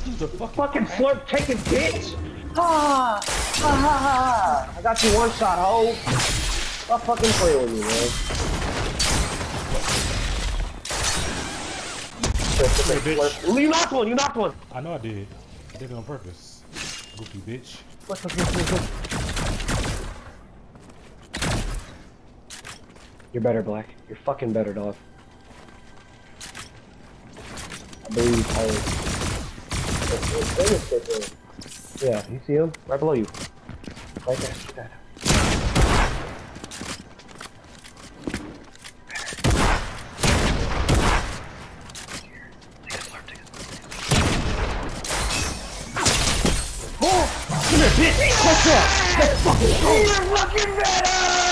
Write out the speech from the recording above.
the fucking slurp taking bitch. Ha ha ha ha. I got you one shot, ho. Stop fucking playing with me, man. Hey, bitch. You knocked one. You knocked one. I know I did. I did it on purpose. Goofy bitch. You're better, Black. You're fucking better, dog. I believe yeah, you see him? Right below you. Right there. Get that. Oh! Come here, bitch! What's up? Let's fucking go! You're fucking better!